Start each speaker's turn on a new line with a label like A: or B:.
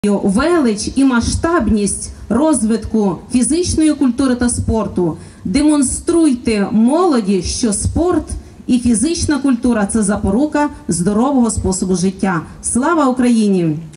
A: Велич і масштабність розвитку фізичної культури та спорту. Демонструйте молоді, що спорт і фізична культура – це запорука здорового способу життя. Слава Україні!